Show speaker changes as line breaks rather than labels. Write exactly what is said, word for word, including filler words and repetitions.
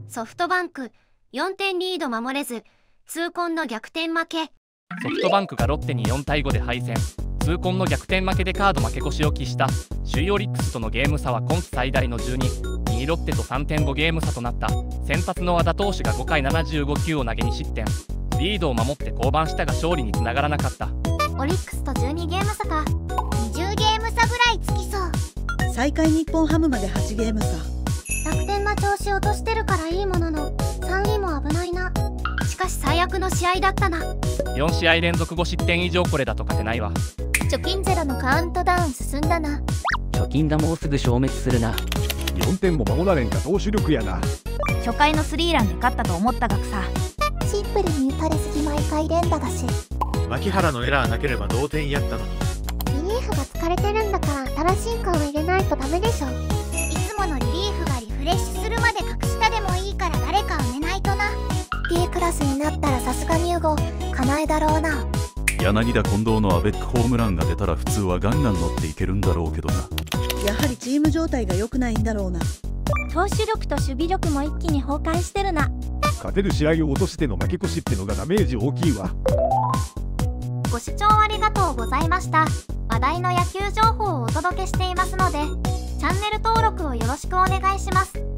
ソフトバンクよんてんリード守れず痛恨の逆転負け。
ソフトバンクがロッテによんたいごで敗戦。痛恨の逆転負けでカード負け越しを喫した。首位オリックスとのゲーム差は今季最大のじゅうに。にいロッテと さんてんご ゲーム差となった。先発の和田投手がごかいななじゅうごきゅうを投げに失点。リードを守って降板したが勝利につながらなかった。
オリックスとじゅうにゲーム差か。にじゅうゲーム差ぐらいつきそう。
最下位日本ハムまではちゲーム差。
楽天は調子落としてるからいいもののさんいも危ないな。しかし最悪の試合だったな。
よんしあい連続ご失点以上これだと勝てないわ。
貯金ゼロのカウントダウン進んだな。
貯金がもうすぐ消滅するな。
よんてんも守られんか投手力やな。
初回のスリーランで勝ったと思ったがさ。
シンプルに打たれすぎ毎回連打だし。
牧原のエラーなければ同点やったのに。
リリーフが疲れてるんだから新しい顔入れないとダメでしょ。いつものリリーフがリフレッシュするまで隠したでもいいから誰か埋めないとな。 D クラスになったらさすがにウゴかなえだろうな。
柳田近藤のアベックホームランが出たら普通はガンガン乗っていけるんだろうけどな。
やはりチーム状態が良くないんだろうな。
投手力と守備力も一気に崩壊してるな。
勝てる試合を落としての負け越しってのがダメージ大きいわ。
ご視聴ありがとうございました。話題の野球情報をお届けしていますのでチャンネル登録をよろしくお願いします。